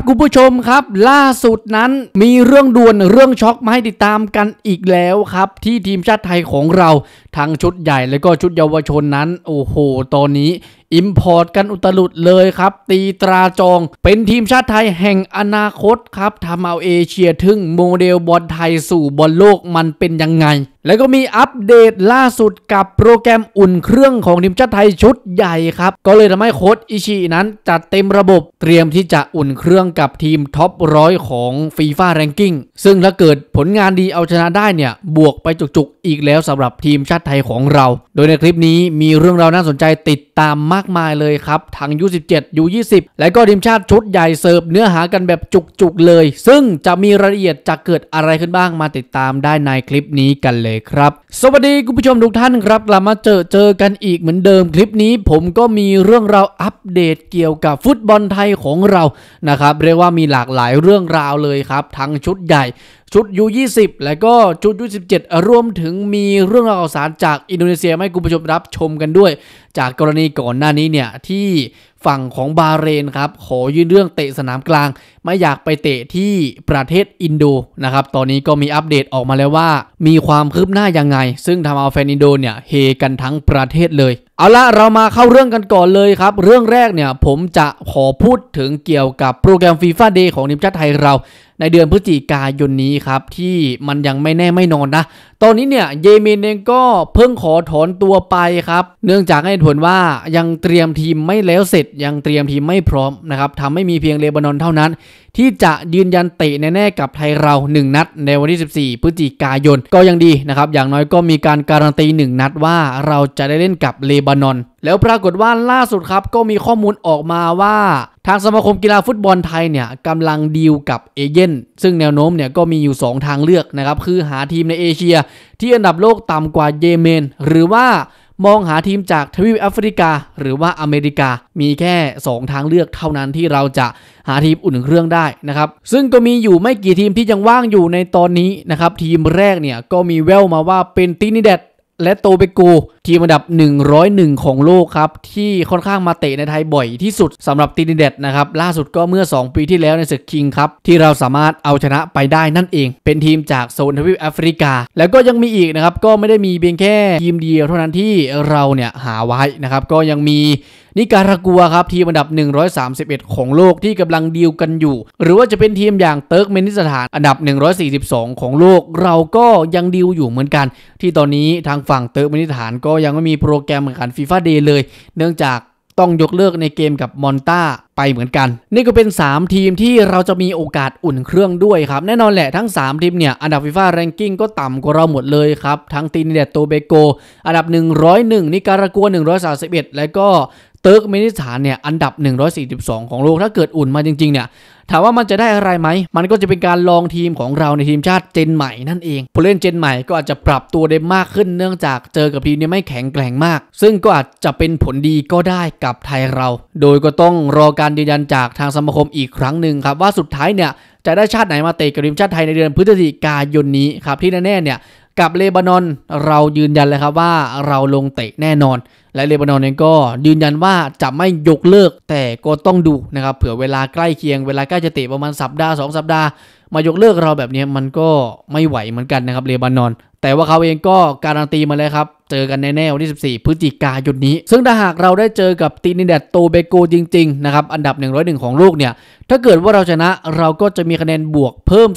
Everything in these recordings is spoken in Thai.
คุณผู้ชมครับล่าสุดนั้นมีเรื่องด่วนเรื่องช็อกมาให้ติดตามกันอีกแล้วครับที่ทีมชาติไทยของเราทั้งชุดใหญ่และก็ชุดเยาวชนนั้นโอ้โหตอนนี้อิมพอร์ตกันอุตลุดเลยครับตีตราจองเป็นทีมชาติไทยแห่งอนาคตครับทำเอาเอเชียทึ่งโมเดลบอลไทยสู่บอลโลกมันเป็นยังไงแล้วก็มีอัปเดตล่าสุดกับโปรแกรมอุ่นเครื่องของทีมชาติไทยชุดใหญ่ครับก็เลยทำให้โค้ชอิชินั้นจัดเต็มระบบเตรียมที่จะอุ่นเครื่องกับทีมท็อป100ของฟีฟ่าแรงกิ้งซึ่งถ้าเกิดผลงานดีเอาชนะได้เนี่ยบวกไปจุกๆอีกแล้วสำหรับทีมชาติไทยของเราโดยในคลิปนี้มีเรื่องราวน่าสนใจติดตามมากมายเลยครับทั้ง U17 U20 และก็ทีมชาติชุดใหญ่เสิร์ฟเนื้อหากันแบบจุกๆเลยซึ่งจะมีรายละเอียดจะเกิดอะไรขึ้นบ้างมาติดตามได้ในคลิปนี้กันเลยครับสวัสดีคุณผู้ชมทุกท่านครับกลับมาเจอกันอีกเหมือนเดิมคลิปนี้ผมก็มีเรื่องราวอัปเดตเกี่ยวกับฟุตบอลไทยของเรานะครับเรียกว่ามีหลากหลายเรื่องราวเลยครับทั้งชุดใหญ่ชุด U20 และก็ชุด U17 รวมถึงมีเรื่องราวข่าวสารจากอินโดนีเซียให้คุณผู้ชมรับชมกันด้วยจากกรณีก่อนหน้านี้เนี่ยที่ฝั่งของบาห์เรนครับขอยื่นเรื่องเตะสนามกลางไม่อยากไปเตะที่ประเทศอินโดนะครับตอนนี้ก็มีอัปเดตออกมาแล้วว่ามีความคืบหน้ายังไงซึ่งทำเอาแฟนอินโดเนี่ยเฮกันทั้งประเทศเลยเอาละเรามาเข้าเรื่องกันก่อนเลยครับเรื่องแรกเนี่ยผมจะขอพูดถึงเกี่ยวกับโปรแกรมฟีฟ่าเดย์ของทีมชาติไทยเราในเดือนพฤศจิกายนนี้ครับที่มันยังไม่แน่ไม่นอนนะตอนนี้เนี่ยเยเมนเองก็เพิ่งขอถอนตัวไปครับเนื่องจากให้ผลว่ายังเตรียมทีมไม่แล้วเสร็จยังเตรียมทีมไม่พร้อมนะครับทำให้มีเพียงเลบานอนเท่านั้นที่จะยืนยันเตะแน่ๆกับไทยเรา1นัดในวันที่14พฤศจิกายนก็ยังดีนะครับอย่างน้อยก็มีการการันตี1นัดว่าเราจะได้เล่นกับเลบานอนแล้วปรากฏว่าล่าสุดครับก็มีข้อมูลออกมาว่าทางสมาคมกีฬาฟุตบอลไทยเนี่ยกำลังดีลกับเอเย่นซึ่งแนวโน้มเนี่ยก็มีอยู่2ทางเลือกนะครับคือหาทีมในเอเชียที่อันดับโลกต่ำกว่าเยเมนหรือว่ามองหาทีมจากทวีปแอฟริกาหรือว่าอเมริกามีแค่2ทางเลือกเท่านั้นที่เราจะหาทีมอุ่นเครื่องได้นะครับซึ่งก็มีอยู่ไม่กี่ทีมที่ยังว่างอยู่ในตอนนี้นะครับทีมแรกเนี่ยก็มีแววมาว่าเป็นตินิแดดและโตเบโกทีมอันดับ101ของโลกครับที่ค่อนข้างมาเตะในไทยบ่อยที่สุดสำหรับตินิแดดนะครับล่าสุดก็เมื่อ2ปีที่แล้วในศึกคิงครับที่เราสามารถเอาชนะไปได้นั่นเองเป็นทีมจากโซนทวีปแอฟริกาแล้วก็ยังมีอีกนะครับก็ไม่ได้มีเพียงแค่ทีมเดียวเท่านั้นที่เราเนี่ยหาไว้นะครับก็ยังมีนิการากัวครับทีมอันดับ131ของโลกที่กำลังดีลกันอยู่หรือว่าจะเป็นทีมอย่างเติร์กเมนิสถานอันดับ142ของโลกเราก็ยังดีลอยู่เหมือนกันที่ตอนนี้ทางฝั่งเติร์กเมนิสถานก็ยังไม่มีโปรแกรมแข่งขันฟีฟ่าเดย์เลยเนื่องจากต้องยกเลิกในเกมกับมอนตาไปเหมือนกันนี่ก็เป็น3ทีมที่เราจะมีโอกาสอุ่นเครื่องด้วยครับแน่นอนแหละทั้ง3ทีมเนี่ยอันดับฟีฟ่าแรงกิ้งก็ต่ำกว่าเราหมดเลยครับทั้งตินิแดดโตเบโกอันดับ101นิการากัว131และก็เติร์กเมนิสถานเนี่ยอันดับ142ของโลกถ้าเกิดอุ่นมาจริงๆเนี่ยถามว่ามันจะได้อะไรไหมมันก็จะเป็นการลองทีมของเราในทีมชาติเจนใหม่นั่นเองผู้เล่นเจนใหม่ก็อาจจะปรับตัวได้มากขึ้นเนื่องจากเจอกับทีมที่ไม่แข็งแกร่งมากซึ่งก็อาจจะเป็นผลดีก็ได้กับไทยเราโดยก็ต้องรอการยืนยันจากทางสมาคมอีกครั้งหนึ่งครับว่าสุดท้ายเนี่ยจะได้ชาติไหนมาเตะกับทีมชาติไทยในเดือนพฤศจิกายนนี้ครับที่แน่ๆเนี่ยกับเลบานอนเรายืนยันเลยครับว่าเราลงเตะแน่นอนและเลบานอนเองก็ยืนยันว่าจะไม่ยกเลิกแต่ก็ต้องดูนะครับเผื่อเวลาใกล้เคียงเวลาใกล้จะเตะประมาณสัปดาห์2สัปดาห์มายกเลิกเราแบบนี้มันก็ไม่ไหวเหมือนกันนะครับเลบานอนแต่ว่าเขาเองก็การันตีมาแล้วครับเจอกันแน่ๆวันที่14พฤศจิกายนนี้ซึ่งถ้าหากเราได้เจอกับตินิแดดโตเบโกจริงๆนะครับอันดับ101ของโลกเนี่ยถ้าเกิดว่าเราชนะเราก็จะมีคะแนนบวกเพิ่ม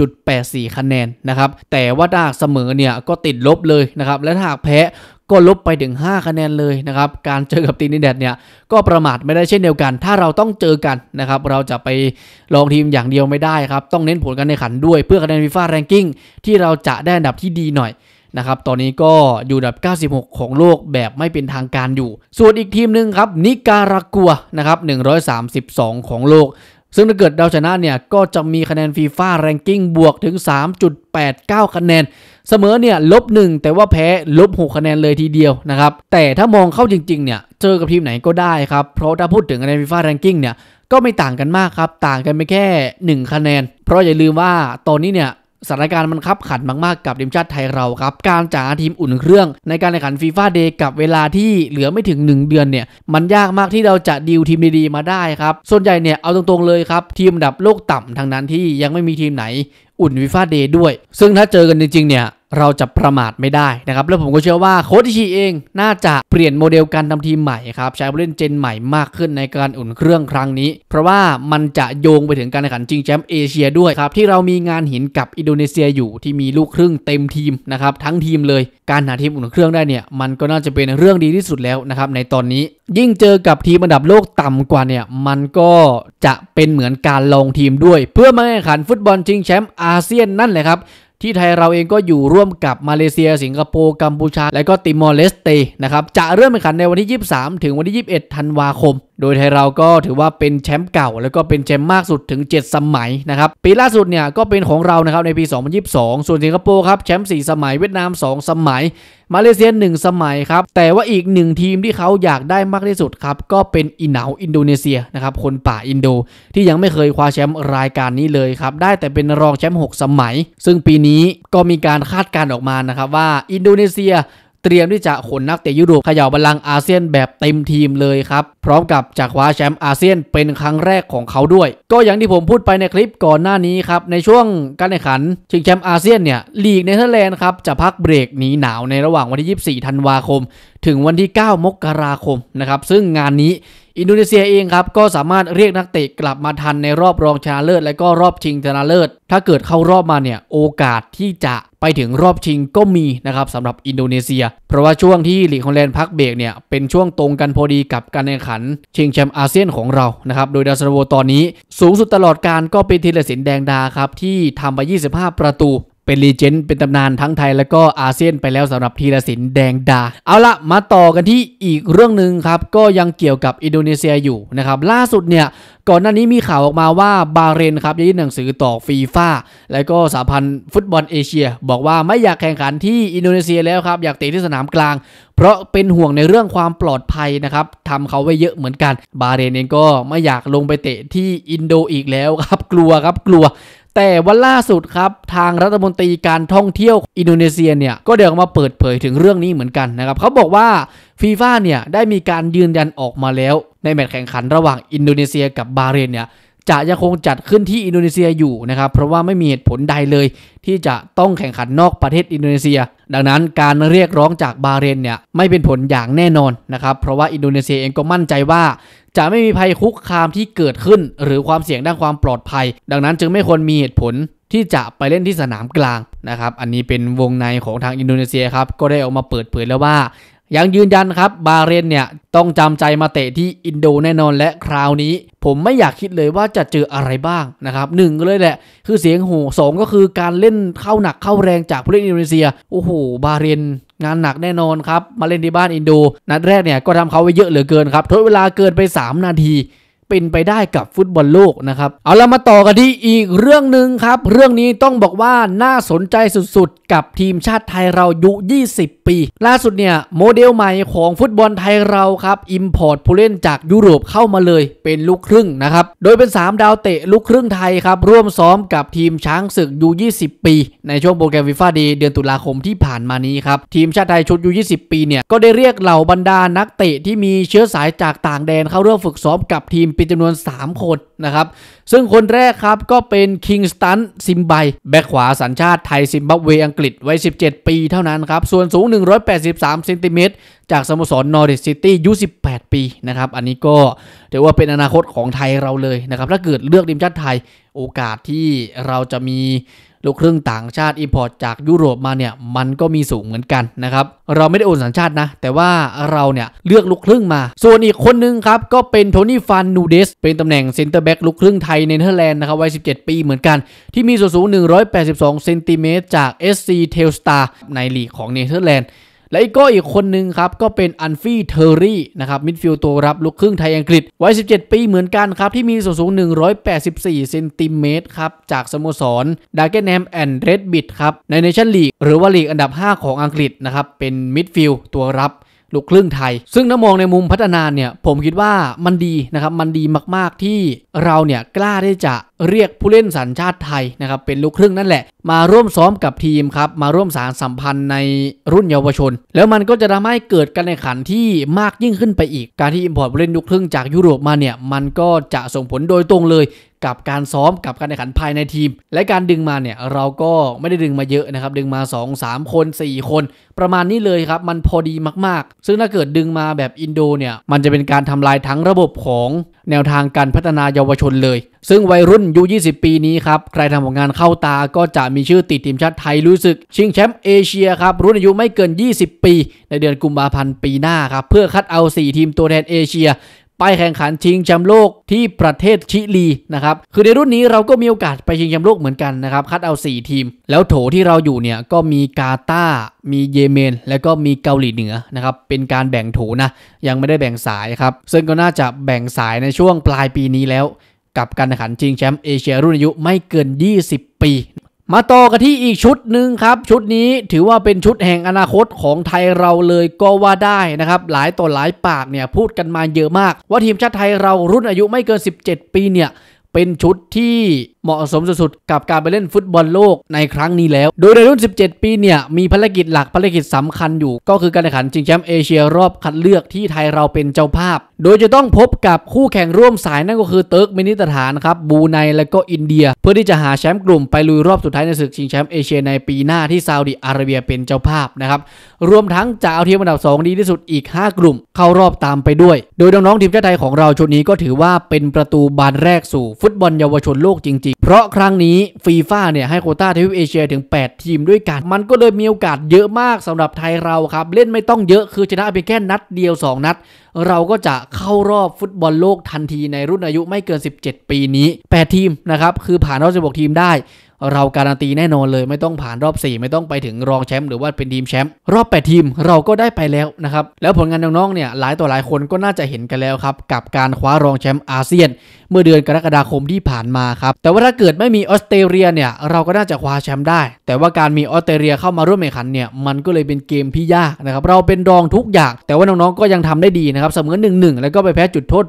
4.84 คะแนนนะครับแต่ว่าถ้าเสมอเนี่ยก็ติดลบเลยนะครับและถ้าหากแพ้ก็ลบไปถึง5คะแนนเลยนะครับการเจอกับตินิแดดเนี่ยก็ประมาทไม่ได้เช่นเดียวกันถ้าเราต้องเจอกันนะครับเราจะไปลองทีมอย่างเดียวไม่ได้ครับต้องเน้นผลการแข่งขันด้วยเพื่อคะแนนฟีฟ่าแรงกิ้งที่เราจะได้อันดับที่ดีหน่อยนะครับตอนนี้ก็อยู่อันดับ96ของโลกแบบไม่เป็นทางการอยู่ส่วนอีกทีมหนึ่งครับนิการากัวนะครับ132ของโลกซึ่งถ้าเกิดเราชนะเนี่ยก็จะมีคะแนนฟีฟ่าแรงกิ้งบวกถึง 3.89 คะแนนเสมอเนี่ย-1แต่ว่าแพ้-6คะแนนเลยทีเดียวนะครับแต่ถ้ามองเข้าจริงๆเนี่ยเจอกับทีมไหนก็ได้ครับเพราะถ้าพูดถึงคะแนนฟีฟ่าแรงกิ้งเนี่ยก็ไม่ต่างกันมากครับต่างกันไปแค่1คะแนนเพราะอย่าลืมว่าตอนนี้เนี่ยสถานการณ์มันคับขันมากๆกับทีมชาติไทยเราครับการจัดทีมอุ่นเครื่องในการแข่งขันฟีฟ่าเดย์กับเวลาที่เหลือไม่ถึง1เดือนเนี่ยมันยากมากที่เราจะดีลทีมดีๆมาได้ครับส่วนใหญ่เนี่ยเอาตรงๆเลยครับทีมอันดับโลกต่ำทางนั้นที่ยังไม่มีทีมไหนอุ่นฟีฟ่าเดย์ด้วยซึ่งถ้าเจอกันจริงๆเนี่ยเราจะประมาทไม่ได้นะครับแล้วผมก็เชื่อว่าโค้ชอิชิเองน่าจะเปลี่ยนโมเดลการทำทีมใหม่ครับใช้ผู้เล่นเจนใหม่มากขึ้นในการอุ่นเครื่องครั้งนี้เพราะว่ามันจะโยงไปถึงการแข่งขันชิงแชมป์เอเชียด้วยครับที่เรามีงานหินกับอินโดนีเซียอยู่ที่มีลูกครึ่งเต็มทีมนะครับทั้งทีมเลยการหาทีมอุ่นเครื่องได้เนี่ยมันก็น่าจะเป็นเรื่องดีที่สุดแล้วนะครับในตอนนี้ยิ่งเจอกับทีมอันดับโลกต่ำกว่าเนี่ยมันก็จะเป็นเหมือนการลองทีมด้วยเพื่อมาแข่งขันฟุตบอลชิงแชมป์อาเซียนนั่นแหละครับที่ไทยเราเองก็อยู่ร่วมกับมาเลเซียสิงคโปร์กัมพูชาและก็ติมอร์เลสเตนะครับจะเริ่มแข่งขันในวันที่23ถึงวันที่21ธันวาคมโดยไทยเราก็ถือว่าเป็นแชมป์เก่าแล้วก็เป็นแชมป์มากสุดถึง7สมัยนะครับปีล่าสุดเนี่ยก็เป็นของเรานะครับในปี2022ส่วนสิงคโปร์ครับแชมป์4สมัยเวียดนาม2สมัยมาเลเซีย1สมัยครับแต่ว่าอีก1ทีมที่เขาอยากได้มากที่สุดครับก็เป็นอินโดนีเซียนะครับคนป่าอินโดที่ยังไม่เคยคว้าแชมป์รายการนี้เลยครับได้แต่เป็นรองแชมป์6สมัยซึ่งปีนี้ก็มีการคาดการณ์ออกมานะครับว่าอินโดนีเซียเตรียมที่จะขนนักเตะยุโรปเขย่าบัลลังก์อาเซียนแบบเต็มทีมเลยครับพร้อมกับจะคว้าแชมป์อาเซียนเป็นครั้งแรกของเขาด้วยก็อย่างที่ผมพูดไปในคลิปก่อนหน้านี้ครับในช่วงการแข่งขันชิงแชมป์อาเซียนเนี่ยลีกเนเธอร์แลนด์ครับจะพักเบรกหนีหนาวในระหว่างวันที่24ธันวาคมถึงวันที่9มกราคมนะครับซึ่งงานนี้อินโดนีเซียเองครับก็สามารถเรียกนักเตะกลับมาทันในรอบรองชนะเลิศและก็รอบชิงชนะเลิศถ้าเกิดเข้ารอบมาเนี่ยโอกาสที่จะไปถึงรอบชิงก็มีนะครับสำหรับอินโดนีเซียเพราะว่าช่วงที่ลีกฮอลแลนด์พักเบรกเนี่ยเป็นช่วงตรงกันพอดีกับการแข่งขันชิงแชมป์อาเซียนของเรานะครับโดยดาวซันโวตอนนี้สูงสุดตลอดการก็เป็นธีรศิลป์แดงดาครับที่ทำไป25ประตูเป็นลีเจนด์เป็นตำนานทั้งไทยและก็อาเซียนไปแล้วสำหรับธีรศิลป์แดงดาเอาละมาต่อกันที่อีกเรื่องนึงครับก็ยังเกี่ยวกับอินโดนีเซียอยู่นะครับล่าสุดเนี่ยก่อนหน้านี้มีข่าวออกมาว่าบาห์เรนครับยื่นหนังสือต่อฟีฟ่าและก็สหพันธ์ฟุตบอลเอเชียบอกว่าไม่อยากแข่งขันที่อินโดนีเซียแล้วครับอยากเตะที่สนามกลางเพราะเป็นห่วงในเรื่องความปลอดภัยนะครับทำเขาไว้เยอะเหมือนกันบาห์เรนเองก็ไม่อยากลงไปเตะที่อินโดอีกแล้วครับกลัวแต่วันล่าสุดครับทางรัฐมนตรีการท่องเที่ยวอินโดนีเซียเนี่ยก็เดินออกมาเปิดเผยถึงเรื่องนี้เหมือนกันนะครับเขาบอกว่าฟีฟ่าเนี่ยได้มีการยืนยันออกมาแล้วในแมตช์แข่งขันระหว่างอินโดนีเซียกับบาห์เรนเนี่ยจะยังคงจัดขึ้นที่อินโดนีเซียอยู่นะครับเพราะว่าไม่มีเหตุผลใดเลยที่จะต้องแข่งขันนอกประเทศอินโดนีเซียดังนั้นการเรียกร้องจากบาห์เรนเนี่ยไม่เป็นผลอย่างแน่นอนนะครับเพราะว่าอินโดนีเซียเองก็มั่นใจว่าจะไม่มีภัยคุกคามที่เกิดขึ้นหรือความเสี่ยงด้านความปลอดภัยดังนั้นจึงไม่ควรมีเหตุผลที่จะไปเล่นที่สนามกลางนะครับอันนี้เป็นวงในของทางอินโดนีเซียครับก็ได้ออกมาเปิดเผยแล้วว่ายังยืนยันครับบาห์เรนเนี่ยต้องจำใจมาเตะที่อินโดแน่นอนและคราวนี้ผมไม่อยากคิดเลยว่าจะเจออะไรบ้างนะครับ1เลยแหละคือเสียงโห่2ก็คือการเล่นเข้าหนักเข้าแรงจากผู้เล่นอินโดนีเซียโอ้โหบาห์เรนงานหนักแน่นอนครับมาเล่นที่บ้านอินโดนัดแรกเนี่ยก็ทำเขาไว้เยอะเหลือเกินครับทดเวลาเกินไป3นาทีเป็นไปได้กับฟุตบอลโลกนะครับเอาละมาต่อกันที่อีกเรื่องนึงครับเรื่องนี้ต้องบอกว่าน่าสนใจสุดๆกับทีมชาติไทยเราอายุ20ปีล่าสุดเนี่ยโมเดลใหม่ของฟุตบอลไทยเราครับอิมพอร์ตผู้เล่นจากยุโรปเข้ามาเลยเป็นลูกครึ่งนะครับโดยเป็น3ดาวเตะลูกครึ่งไทยครับร่วมซ้อมกับทีมช้างศึกยู20ปีในช่วงโปรแกรมฟีฟ่าเดย์เดือนตุลาคมที่ผ่านมานี้ครับทีมชาติไทยชุดยู20ปีเนี่ยก็ได้เรียกเหล่าบรรดานักเตะที่มีเชื้อสายจากต่างแดนเข้าร่วมฝึกซ้อมกับทีมเป็นจำนวน3คนนะครับซึ่งคนแรกครับก็เป็นคิงสตันซิมไบแบ็คขวาสัญชาติไทยซิมบับเวอังกฤษวัย17ปีเท่านั้นครับส่วนสูง183เซนติเมตรจากสโมสรนอริทซิตี้อายุ18ปีนะครับอันนี้ก็ถือว่าเป็นอนาคตของไทยเราเลยนะครับถ้าเกิดเลือกทีมชาติไทยโอกาสที่เราจะมีลูกครึ่งต่างชาติอิมพอร์ตจากยุโรปมาเนี่ยมันก็มีสูงเหมือนกันนะครับเราไม่ได้โอนสัญชาตินะแต่ว่าเราเนี่ยเลือกลูกครึ่งมาส่วนอีกคนนึงครับก็เป็นโทนี่ฟันนูเดสเป็นตำแหน่งเซนเตอร์แบ็กลูกครึ่งไทยในเนเธอร์แลนด์นะครับวัย17ปีเหมือนกันที่มีส่วนสูง182เซนติเมตรจาก SC Telstar ในลีกของเนเธอร์แลนด์และอีกคนนึงครับก็เป็นอันฟี่เทอร์รี่นะครับมิดฟิลด์ตัวรับลูกครึ่งไทยอังกฤษวัย17ปีเหมือนกันครับที่มีส่วนสูง184เซนติเมตรครับจากสโมสรดาร์เกนแฮมแอนด์เรดบิทครับในเนชั่นลีกหรือว่าลีกอันดับ5ของอังกฤษนะครับเป็นมิดฟิลด์ตัวรับลูกครึ่งไทยซึ่งถ้ามองในมุมพัฒนาเนี่ยผมคิดว่ามันดีนะครับมันดีมากๆที่เราเนี่ยกล้าที่จะเรียกผู้เล่นสัญชาติไทยนะครับเป็นลูกครึ่งนั่นแหละมาร่วมซ้อมกับทีมครับมาร่วมสานสัมพันธ์ในรุ่นเยาวชนแล้วมันก็จะทำให้เกิดการแข่งขันที่มากยิ่งขึ้นไปอีกการที่อิมพอร์ตผู้เล่นลูกครึ่งจากยุโรปมาเนี่ยมันก็จะส่งผลโดยตรงเลยกับการซ้อมกับการแข่งขันภายในทีมและการดึงมาเนี่ยเราก็ไม่ได้ดึงมาเยอะนะครับดึงมา 2-3 คน4 คนประมาณนี้เลยครับมันพอดีมากๆซึ่งถ้าเกิดดึงมาแบบอินโดเนี่ยมันจะเป็นการทำลายทั้งระบบของแนวทางการพัฒนาเยาวชนเลยซึ่งวัยรุ่นยู20ปีนี้ครับใครทำผลงานเข้าตาก็จะมีชื่อติดทีมชาติไทยลุยศึกชิงแชมป์เอเชียครับรุ่นอายุไม่เกิน20ปีในเดือนกุมภาพันธ์ปีหน้าครับเพื่อคัดเอา4ทีมตัวแทนเอเชียไปแข่งขันชิงแชมป์โลกที่ประเทศชิลีนะครับคือในรุ่นนี้เราก็มีโอกาสไปชิงแชมป์โลกเหมือนกันนะครับคัดเอา4ทีมแล้วโถที่เราอยู่เนี่ยก็มีกาตาร์มีเยเมนและก็มีเกาหลีเหนือนะครับเป็นการแบ่งโถนะยังไม่ได้แบ่งสายครับซึ่งก็น่าจะแบ่งสายในช่วงปลายปีนี้แล้วกับการแข่งขันชิงแชมป์เอเชียรุ่นอายุไม่เกิน20ปีมาต่อกันที่อีกชุดหนึ่งครับชุดนี้ถือว่าเป็นชุดแห่งอนาคตของไทยเราเลยก็ว่าได้นะครับหลายต่อหลายปากเนี่ยพูดกันมาเยอะมากว่าทีมชาติไทยเรารุ่นอายุไม่เกิน17ปีเนี่ยเป็นชุดที่เหมาะสมสุดๆกับการไปเล่นฟุตบอลโลกในครั้งนี้แล้วโดยในรุ่น17ปีเนี่ยมีภารกิจหลักภารกิจสำคัญอยู่ก็คือการแข่งขันชิงแชมป์เอเชียรอบคัดเลือกที่ไทยเราเป็นเจ้าภาพโดยจะต้องพบกับคู่แข่งร่วมสายนั่นก็คือเติร์กเมนิสถานครับบรูไนและก็อินเดียเพื่อที่จะหาแชมป์กลุ่มไปลุยรอบสุดท้ายในศึกชิงแชมป์เอเชียในปีหน้าที่ซาอุดิอาระเบียเป็นเจ้าภาพนะครับรวมทั้งจะเอาทีมอันดับ2ดีที่สุดอีก5กลุ่มเข้ารอบตามไปด้วยโดยน้องๆทีมชาติไทยของเราชุดนี้ก็ถือว่าเป็นประตูบานแรกสู่ฟุตบอลเยาวชนโลกจริงๆเพราะครั้งนี้ฟีฟ่าเนี่ยให้โควต้าทวีปเอเชียถึง8ทีมด้วยกันมันก็เลยมีโอกาสเยอะมากสำหรับไทยเราครับเล่นไม่ต้องเยอะคือชนะเพียงแค่นัดเดียว2นัดเราก็จะเข้ารอบฟุตบอลโลกทันทีในรุ่นอายุไม่เกิน17ปีนี้8ทีมนะครับคือผ่านรอบ16ทีมได้เราการันตีแน่นอนเลยไม่ต้องผ่านรอบ4ไม่ต้องไปถึงรองแชมป์หรือว่าเป็นทีมแชมป์รอบ8ทีมเราก็ได้ไปแล้วนะครับแล้วผลงานน้องๆเนี่ยหลายต่อหลายคนก็น่าจะเห็นกันแล้วครับกับการคว้ารองแชมป์อาเซียนเมื่อเดือนกรกฎาคมที่ผ่านมาครับแต่ว่าถ้าเกิดไม่มีออสเตรเลียเนี่ยเราก็น่าจะคว้าแชมป์ได้แต่ว่าการมีออสเตรเลียเข้ามาร่วมแข่งขันเนี่ยมันก็เลยเป็นเกมที่ยากนะครับเราเป็นรองทุกอย่างแต่ว่าน้องๆก็ยังทำได้ดีนะครับเสมอ 1-1 แล้วก็ไปแพ้จุดโทษ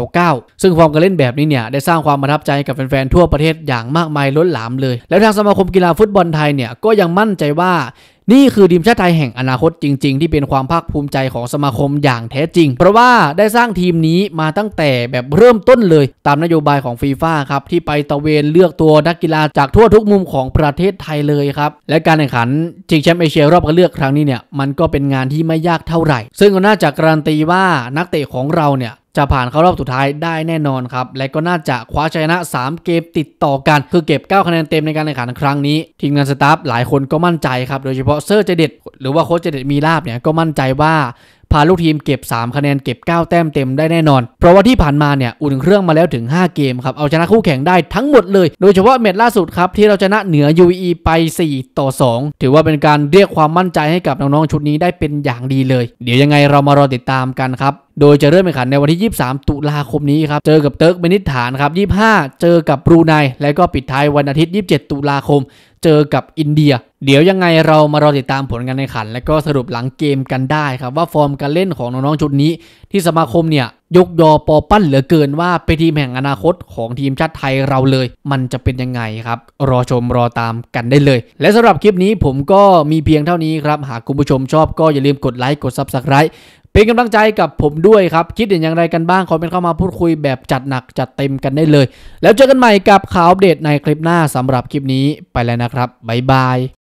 8-9ซึ่งฟอร์มการเล่นแบบนี้เนี่ยได้สร้างความประทับใจกับแฟนๆทั่วประเทศอย่างมากมายล้นหลามเลยแล้วทางสมาคมกีฬาฟุตบอลไทยเนี่ยก็ยังมั่นใจว่านี่คือทีมชาติไทยแห่งอนาคตจริงๆที่เป็นความภาคภูมิใจของสมาคมอย่างแท้จริงเพราะว่าได้สร้างทีมนี้มาตั้งแต่แบบเริ่มต้นเลยตามนโยบายของฟีฟ่าครับที่ไปตะเวนเลือกตัวนักกีฬาจากทั่วทุกมุมของประเทศไทยเลยครับและการแข่งขันชิงแชมป์เอเชียรอบคัดเลือกครั้งนี้เนี่ยมันก็เป็นงานที่ไม่ยากเท่าไหร่ซึ่งก็น่าจะการันตีว่านักเตะของเราเนี่ยจะผ่านเข้ารอบสุดท้ายได้แน่นอนครับและก็น่าจะคว้าชัยชนะ3เกมติดต่อกันคือเก็บ9คะแนนเต็มในการแข่งขันครั้งนี้ทีมงานสตาฟหลายคนก็มั่นใจครับโดยเฉพาะเซอร์เจเด็ดหรือว่าโค้ชเจเด็ดมีลาบเนี่ยก็มั่นใจว่าพาลูกทีมเก็บ3คะแนนเก็บ9แต้มเต็มได้แน่นอนเพราะว่าที่ผ่านมาเนี่ยอุ่นเครื่องมาแล้วถึง5เกมครับเอาชนะคู่แข่งได้ทั้งหมดเลยโดยเฉพาะแมตช์ล่าสุดครับที่เราชนะเหนือ UAE ไป4-2ถือว่าเป็นการเรียกความมั่นใจให้กับน้องๆชุดนี้ได้เป็นอย่างดีเลยเดี๋ยวยังไงเรามารอติดตามกันครับโดยจะเริ่มแข่งขันในวันที่23ตุลาคมนี้ครับเจอกับเติร์กเมนิสถานครับ25เจอกับบรูไนและก็ปิดท้ายวันอาทิตย์27ตุลาคมเจอกับอินเดียเดี๋ยวยังไงเรามารอติดตามผลการแข่งขันและก็สรุปหลังเกมกันได้ครับว่าฟอร์มการเล่นของน้องๆชุดนี้ที่สมาคมเนี่ยยกยอปอปั้นเหลือเกินว่าเป็นทีมแห่งอนาคตของทีมชาติไทยเราเลยมันจะเป็นยังไงครับรอชมรอตามกันได้เลยและสำหรับคลิปนี้ผมก็มีเพียงเท่านี้ครับหากคุณผู้ชมชอบก็อย่าลืมกดไลค์กด Subscribe เป็นกำลังใจกับผมด้วยครับคิดเห็นอย่างไรกันบ้างคอมเมนต์เข้ามาพูดคุยแบบจัดหนักจัดเต็มกันได้เลยแล้วเจอกันใหม่กับข่าวอัปเดตในคลิปหน้าสำหรับคลิปนี้ไปแล้วนะครับบ๊ายบาย